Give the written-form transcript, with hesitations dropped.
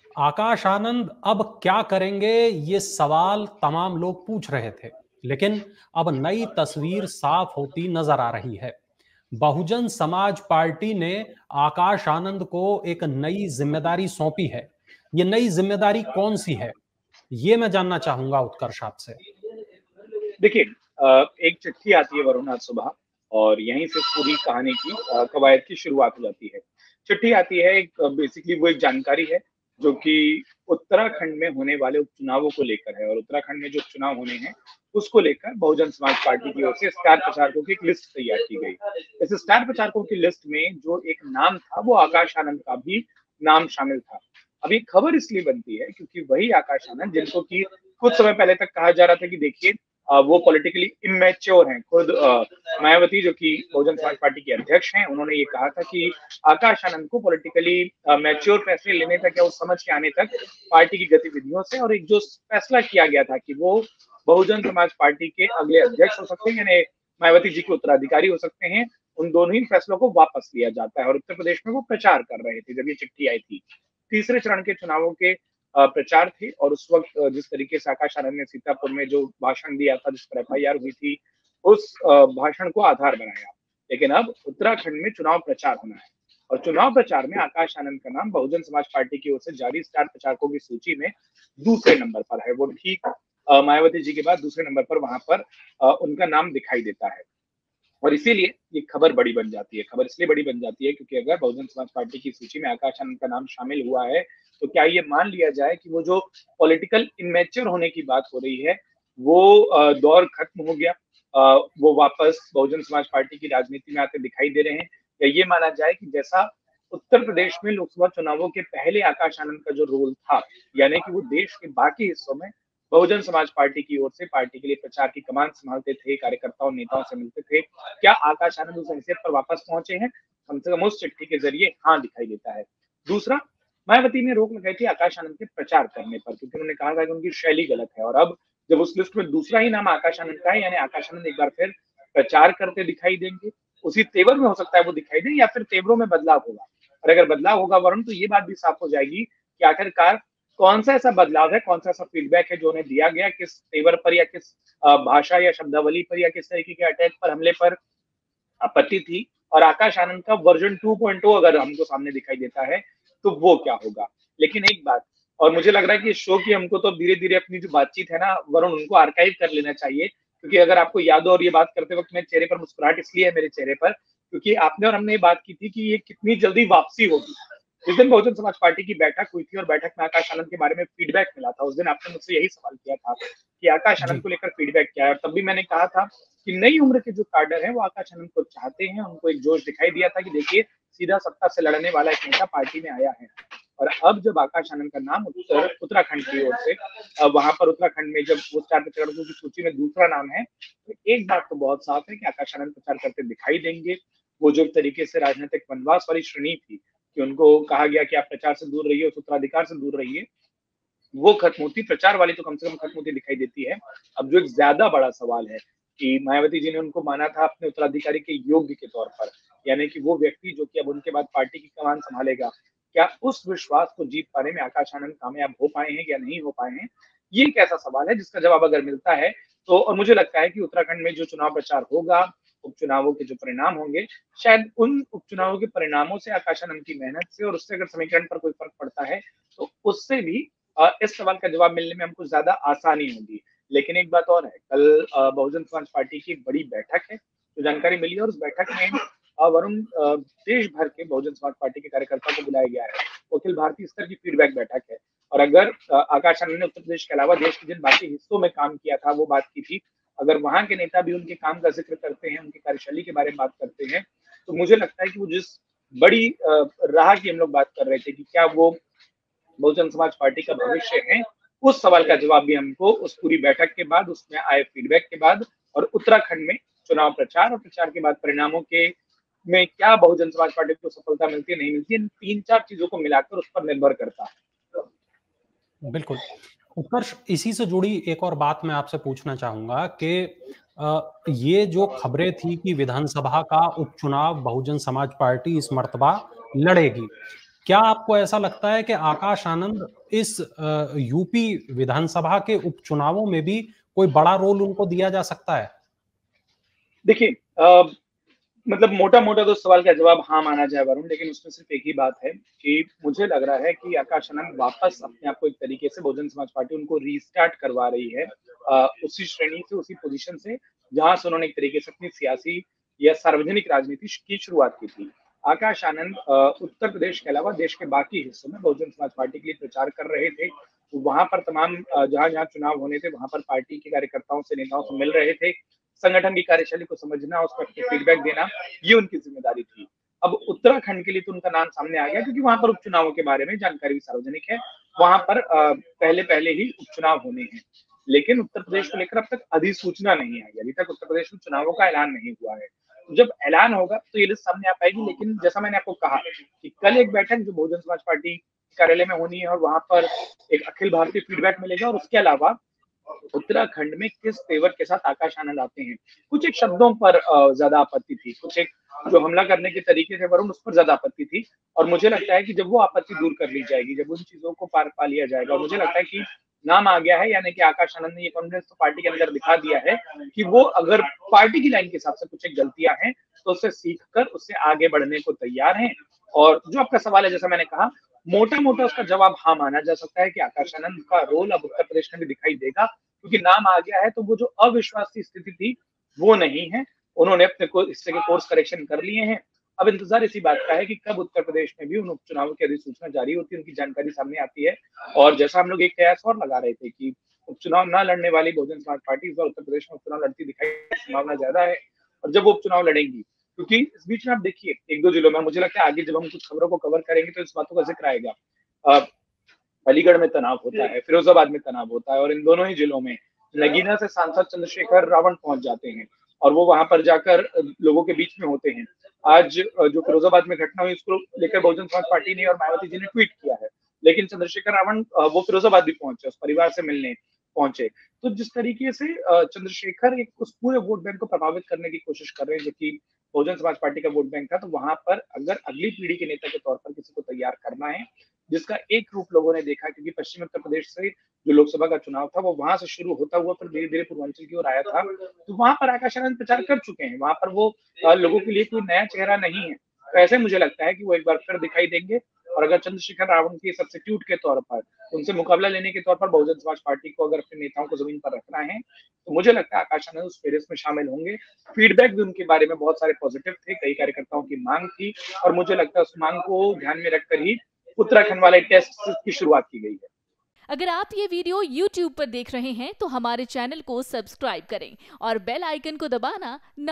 आकाश आनंद अब क्या करेंगे, ये सवाल तमाम लोग पूछ रहे थे, लेकिन अब नई तस्वीर साफ होती नजर आ रही है। बहुजन समाज पार्टी ने आकाश आनंद को एक नई जिम्मेदारी सौंपी है। ये नई जिम्मेदारी कौन सी है, ये मैं जानना चाहूंगा उत्कर्ष आपसे। देखिए, एक चिट्ठी आती है वरुण आज सुबह, और यहीं से पूरी कहानी की कवायद की शुरुआत हो जाती है। चिट्ठी आती है, एक बेसिकली वो एक जानकारी है जो कि उत्तराखंड में होने वाले उपचुनावों को लेकर है, और उत्तराखंड में जो उपचुनाव होने हैं उसको लेकर बहुजन समाज पार्टी की ओर से स्टार प्रचारकों की एक लिस्ट तैयार की गई। इस स्टार प्रचारकों की लिस्ट में जो एक नाम था वो आकाश आनंद का भी नाम शामिल था। अब ये खबर इसलिए बनती है क्योंकि वही आकाश आनंद जिनको कि कुछ समय पहले तक कहा जा रहा था कि देखिए वो पॉलिटिकली इमेच्योर हैं। खुद मायावती जो कि बहुजन समाज पार्टी के अध्यक्ष हैं, उन्होंने ये कहा था कि आकाश आनंद को पॉलिटिकली मैच्योर फैसले लेने तक या उस समझ के आने तक पार्टी की गतिविधियों से, और एक जो फैसला किया गया था कि वो बहुजन समाज पार्टी के अगले अध्यक्ष हो सकते हैं, यानी मायावती जी के उत्तराधिकारी हो सकते हैं, उन दोनों ही फैसलों को वापस लिया जाता है। और उत्तर प्रदेश में वो प्रचार कर रहे थे जब ये चिट्ठी आई थी। तीसरे चरण के चुनावों के प्रचार थे, और उस वक्त जिस तरीके से आकाश आनंद ने सीतापुर में जो भाषण दिया था, जिस पर एफआईआर हुई थी, उस भाषण को आधार बनाया। लेकिन अब उत्तराखंड में चुनाव प्रचार होना है, और चुनाव प्रचार में आकाश आनंद का नाम बहुजन समाज पार्टी की ओर से जारी स्टार प्रचारकों की सूची में दूसरे नंबर पर है। वो ठीक मायावती जी के बाद दूसरे नंबर पर वहां पर उनका नाम दिखाई देता है। और इसीलिए ये खबर बड़ी बन जाती है। खबर इसलिए बड़ी बन जाती है क्योंकि अगर बहुजन समाज पार्टी की सूची में आकाश आनंद का नाम शामिल हुआ है, तो क्या ये मान लिया जाए कि वो जो पॉलिटिकल इमेच्योर होने की बात हो रही है, वो दौर खत्म हो गया, वो वापस बहुजन समाज पार्टी की राजनीति में आते दिखाई दे रहे हैं? या ये माना जाए कि जैसा उत्तर प्रदेश में लोकसभा चुनावों के पहले आकाश आनंद का जो रोल था, यानी कि वो देश के बाकी हिस्सों में बहुजन समाज पार्टी की ओर से पार्टी के लिए प्रचार की कमान संभालते थे, कार्यकर्ताओं नेताओं से मिलते थे, क्या आकाश आनंद उस हैसियत पर वापस पहुंचे हैं? कम से कम उस चिट्ठी के जरिए हाँ दिखाई देता है। दूसरा, मायावती ने रोक लगाई थी आकाश आनंद के प्रचार करने पर, क्योंकि उन्होंने कहा था कि उनकी शैली गलत है। और अब जब उस लिस्ट में दूसरा ही नाम आकाश आनंद का है, यानी आकाश आनंद एक बार फिर प्रचार करते दिखाई देंगे। उसी तेवर में हो सकता है वो दिखाई दे, या फिर तेवरों में बदलाव होगा। और अगर बदलाव होगा वरुण, तो ये बात भी साफ हो जाएगी कि आखिरकार कौन सा ऐसा बदलाव है, कौन सा ऐसा फीडबैक है जो उन्हें दिया गया, किस तेवर पर या किस भाषा या शब्दावली पर या किस तरीके के अटैक पर, हमले पर आपत्ति थी। और आकाश आनंद का वर्जन 2.0 अगर हमको सामने दिखाई देता है, तो वो क्या होगा? लेकिन एक बात, और मुझे लग रहा है कि इस शो की हमको तो धीरे धीरे अपनी जो बातचीत है ना वरुण, उनको आर्काइव कर लेना चाहिए। क्योंकि अगर आपको याद हो, और ये बात करते वक्त मेरे चेहरे पर मुस्कुराहट इसलिए है मेरे चेहरे पर, क्योंकि आपने और हमने ये बात की थी कि ये कितनी जल्दी वापसी होगी। जिस दिन बहुजन समाज पार्टी की बैठक हुई थी और बैठक में आकाश आनंद के बारे में फीडबैक मिला था, उस दिन आपने मुझसे यही सवाल किया था कि आकाश आनंद जी। को लेकर फीडबैक क्या है। और तब भी मैंने कहा था कि नई उम्र के जो कार्डर है वो आकाश आनंद को चाहते हैं। उनको एक जोश दिखाई दिया था कि देखिए, सीधा सत्ता से लड़ने वाला एक नेता पार्टी में आया है। और अब जब आकाश आनंद का नाम उत्तराखंड की ओर से वहां पर उत्तराखंड में जब वो स्टार प्रचारकों की सूची में दूसरा नाम है, तो एक बात तो बहुत साफ है कि आकाश आनंद प्रचार करते दिखाई देंगे। वो जो तरीके से राजनीतिक वनवास वाली श्रेणी थी कि उनको कहा गया कि आप प्रचार से दूर रहिए, उस उत्तराधिकार से दूर रहिए, वो खत्म होती, प्रचार वाली तो कम से कम खत्म होती दिखाई देती है। अब जो एक ज्यादा बड़ा सवाल है कि मायावती जी ने उनको माना था अपने उत्तराधिकारी के योग्य के तौर पर, यानी कि वो व्यक्ति जो कि अब उनके बाद पार्टी की कमान संभालेगा, क्या उस विश्वास को जीत पाने में आकाश आनंद कामयाब हो पाए हैं या नहीं हो पाए हैं? ये एक ऐसा सवाल है जिसका जवाब अगर मिलता है तो, और मुझे लगता है कि उत्तराखंड में जो चुनाव प्रचार होगा, उपचुनावों के जो परिणाम होंगे, शायद उन उपचुनावों के परिणामों से, आकाश आनंद की मेहनत से और उससे अगर समीकरण पर कोई फर्क पड़ता है, तो उससे भी इस सवाल का जवाब मिलने में हमको ज्यादा आसानी होगी। लेकिन एक बात और है, कल बहुजन समाज पार्टी की एक बड़ी बैठक है, जो जानकारी मिली है, और उस बैठक में वरुण देश भर के बहुजन समाज पार्टी के कार्यकर्ताओं को बुलाया गया है। अखिल भारतीय स्तर की फीडबैक बैठक है। और अगर आकाश आनंद ने उत्तर प्रदेश के अलावा देश के जिन बाकी हिस्सों में काम किया था वो बात की थी, अगर वहां के नेता भी उनके काम का जिक्र करते हैं, उनकी कार्यशैली के बारे में बात करते हैं, तो मुझे लगता है कि वो जिस बड़ी राह की हम लोग बात कर रहे थे कि क्या वो बहुजन समाज पार्टी का भविष्य है, उस सवाल का जवाब भी हमको उस पूरी बैठक के बाद, उसमें आए फीडबैक के बाद, और उत्तराखंड में चुनाव प्रचार और प्रचार के बाद परिणामों के में क्या बहुजन समाज पार्टी को सफलता मिलती है नहीं मिलती है, इन 3-4 चीजों को मिलाकर उस पर निर्भर करता है। बिल्कुल। उत्कर्ष, इसी से जुड़ी एक और बात मैं आपसे पूछना चाहूंगा कि ये जो खबरें थी कि विधानसभा का उपचुनाव बहुजन समाज पार्टी इस मर्तबा लड़ेगी, क्या आपको ऐसा लगता है कि आकाश आनंद इस यूपी विधानसभा के उपचुनावों में भी कोई बड़ा रोल उनको दिया जा सकता है? देखिए मतलब मोटा-मोटा तो सवाल का जवाब हाँ माना जाए वरुण, लेकिन उसमें सिर्फ एक ही बात है कि मुझे लग रहा है कि आकाश आनंद वापस अपने आप को एक तरीके से बहुजन समाज पार्टी उनको रीस्टार्ट करवा रही है उसी श्रेणी से, उसी पोजीशन से, जहाँ से उन्होंने एक तरीके से अपनी सियासी या सार्वजनिक राजनीति की शुरुआत की थी। आकाश आनंद उत्तर प्रदेश के अलावा देश के बाकी हिस्सों में बहुजन समाज पार्टी के लिए प्रचार कर रहे थे। वहाँ पर तमाम जहाँ-जहाँ चुनाव होने थे, वहाँ पर पार्टी के कार्यकर्ताओं से, नेताओं से मिल रहे थे। संगठन की कार्यशैली को समझना, उस पर फीडबैक देना, ये उनकी ज़िम्मेदारी थी। अब उत्तराखंड के लिए तो उनका नाम सामने आ गया क्योंकि वहाँ पर उपचुनावों के बारे में जानकारी भी सार्वजनिक है। वहाँ पर पहले-पहले ही उपचुनाव होने हैं। लेकिन उत्तर प्रदेश को लेकर अब तक अधिसूचना नहीं आई है। अभी तक उत्तर प्रदेश में चुनावों का ऐलान नहीं हुआ है। जब ऐलान होगा तो ये लिस्ट सामने आ पाएगी, लेकिन जैसा मैंने आपको कहा कि कल एक बैठक जो बहुजन समाज पार्टी कार्यालय में होनी है और वहाँ पर एक अखिल भारतीय फीडबैक मिलेगा और उसके अलावा उत्तराखंड में किस तेवर के साथ आकाश आनंद आते हैं। कुछ एक शब्दों पर ज़्यादा आपत्ति थी, कुछ एक जो हमला करने के तरीके थे वरुण, उस पर ज़्यादा आपत्ति थी और मुझे लगता है कि जब वो आपत्ति दूर कर ली जाएगी, जब उन चीज़ों को पार पा लिया जाएगा और मुझे लगता है कि नाम आ गया है, यानी कि आकाश आनंद ने ये कॉन्फिडेंस तो पार्टी के अंदर दिखा दिया है कि वो अगर पार्टी की लाइन के हिसाब से कुछ एक गलतियाँ हैं, तो उससे सीख कर उससे आगे बढ़ने को तैयार हैं। और जो आपका सवाल है, जैसा मैंने कहा, मोटा-मोटा उसका जवाब हाँ माना जा सकता है कि आकाश आनंद का रोल अब उत्तर प्रदेश में भी दिखाई देगा, क्योंकि नाम आ गया है तो वो जो अविश्वास की स्थिति थी, वो नहीं है। उन्होंने अपने को हिस्से के कोर्स करेक्शन कर लिए हैं। अब इंतज़ार इसी बात का है कि कब उत्तर प्रदेश में भी उन उपचुनावों की अधिसूचना जारी होती है, उनकी जानकारी सामने आती है। और जैसा हम लोग एक कयास और लगा रहे थे कि उपचुनाव ना लड़ने वाली बहुजन समाज पार्टी इस बार उत्तर प्रदेश में उपचुनाव लड़ती दिखाई संभावना ज़्यादा है। और जब वो उपचुनाव लड़ेंगी, क्योंकि इस बीच में आप देखिए 1-2 जिलों में मुझे लगता है आगे जब हम कुछ खबरों को कवर करेंगे तो इस बातों का ज़िक्र आएगा। अ, अलीगढ़ में तनाव होता है, फिरोजाबाद में तनाव होता है और इन दोनों ही जिलों में नगीना से सांसद चंद्रशेखर रावण पहुंच जाते हैं और वो वहां पर जाकर लोगों के बीच में होते हैं। आज जो फिरोजाबाद में घटना हुई उसको लेकर बहुजन समाज पार्टी ने और मायावती जी ने ट्वीट किया है, लेकिन चंद्रशेखर रावण वो फिरोजाबाद भी पहुंचे, उस परिवार से मिलने पहुंचे। तो जिस तरीके से चंद्रशेखर एक उस पूरे वोट बैंक को प्रभावित करने की कोशिश कर रहे हैं जो कि बहुजन समाज पार्टी का वोट बैंक था, तो वहां पर अगर अगली पीढ़ी के नेता के तौर पर किसी को तैयार करना है, जिसका एक रूप लोगों ने देखा, क्योंकि पश्चिम उत्तर प्रदेश से जो लोकसभा का चुनाव था वो वहां से शुरू होता हुआ फिर धीरे धीरे पूर्वांचल की ओर आया था, तो वहां पर आकाश आनंद प्रचार कर चुके हैं। वहां पर वो लोगों के लिए कोई नया चेहरा नहीं है, तो ऐसे मुझे लगता है कि वो एक बार फिर दिखाई देंगे। और अगर चंद्रशेखर रावण के सब्स्टिट्यूट के तौर पर, उनसे मुकाबला लेने के तौर पर बहुजन समाज पार्टी को अगर अपने नेताओं को जमीन पर रखना है, तो मुझे लगता है आकाश आनंद उस फेरस में शामिल होंगे। फीडबैक भी उनके बारे में बहुत सारे पॉजिटिव थे, कई कार्यकर्ताओं की मांग थी और मुझे लगता है उस मांग को ध्यान में रखकर ही उत्तराखंड वाले टेस्ट की शुरुआत की गई है। अगर आप ये वीडियो YouTube पर देख रहे हैं तो हमारे चैनल को सब्सक्राइब करें और बेल आइकन को दबाना